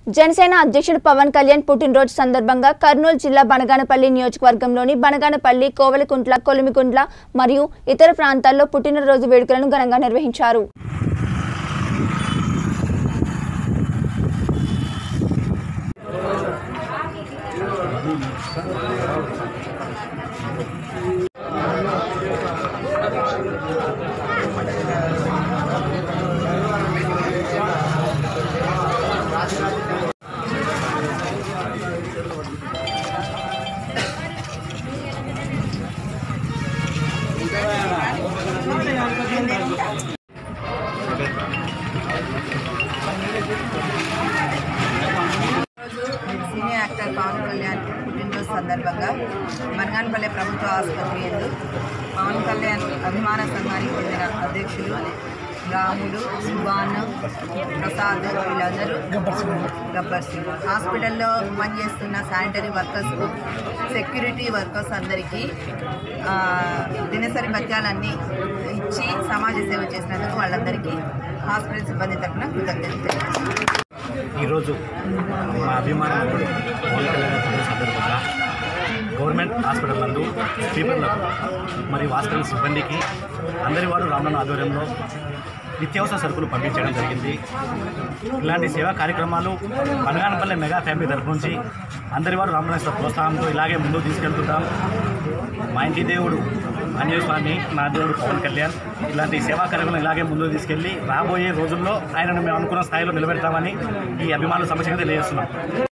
జనసేన అధ్యక్షుడు పవన్ కళ్యాణ్ పుట్టినరోజు సందర్భంగా కర్నూలు జిల్లా బనగానపల్లి నియోజకవర్గంలోని బనగానపల్లి, కోవెలకుంట్ల, కొలిమికుంట్ల మరియు ఇతర ప్రాంతాల్లో పుట్టినరోజు వేడుకలను ఘనంగా నిర్వహించారు. సీనియర్ యాక్టర్ పవన్ కళ్యాణ్ పుట్టినరోజు సందర్భంగా బనగానపల్లి ప్రభుత్వ ఆసుపత్రి యందు పవన్ కళ్యాణ్ అభిమాన సంఘానికి చెందిన అధ్యక్షులు రాముడు, సుభాన్, ప్రసాద్ వీళ్ళందరూ గబ్బర్ సింగ్ హాస్పిటల్లో పనిచేస్తున్న శానిటరీ వర్కర్స్కు, సెక్యూరిటీ వర్కర్స్ అందరికీ దినసరి భత్యాలన్నీ ఇచ్చి సమాజ సేవ చేసినందుకు వాళ్ళందరికీ హాస్పిటల్ సిబ్బంది తరఫున కృతజ్ఞతలు తెలియజేస్తున్నాను. ఈరోజు మా అభిమానులు పవన్ కళ్యాణ్ సందర్భంగా గవర్నమెంట్ హాస్పిటల్ నందు స్లీపర్లకు మరియు హాస్పిటల్ సిబ్బందికి అందరి వారు రామన్న ఆధ్వర్యంలో నిత్యావసర సరుకులు పంపించడం జరిగింది. ఇలాంటి సేవా కార్యక్రమాలు బనగానపల్లి మెగా ఫ్యామిలీ తరఫు నుంచి అందరి వారు రామన్న ప్రోత్సాహంతో ఇలాగే ముందుకు తీసుకెళ్తుంటాం. మా ఇంటి దేవుడు ఆంజనేయ స్వామి, నా దేవుడు పవన్ కళ్యాణ్ ఇలాంటి సేవా కార్యక్రమం ఇలాగే ముందుకు తీసుకెళ్ళి రాబోయే రోజుల్లో ఆయనను మేము అనుకున్న స్థాయిలో నిలబెడతామని ఈ అభిమానుల సమస్యగా తెలియజేస్తున్నాం.